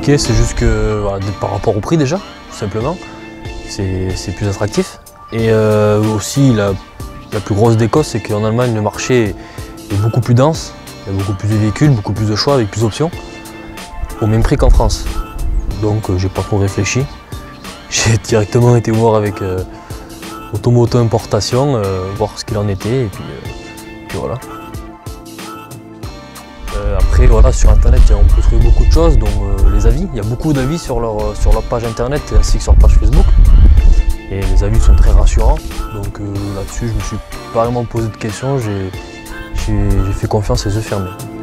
compliqué, c'est juste que voilà, par rapport au prix déjà, tout simplement, c'est plus attractif. Et aussi la plus grosse des causes, c'est qu'en Allemagne le marché est beaucoup plus dense, il y a beaucoup plus de véhicules, beaucoup plus de choix avec plus d'options, au même prix qu'en France. Donc j'ai pas trop réfléchi, j'ai directement été voir avec Automoto Importation, voir ce qu'il en était et puis voilà. Après voilà, sur internet on peut trouver beaucoup de choses, dont les avis. Il y a beaucoup d'avis sur leur page internet ainsi que sur leur page Facebook. Et les avis sont très rassurants. Donc là-dessus je me suis pas vraiment posé de questions, j'ai fait confiance les yeux fermés.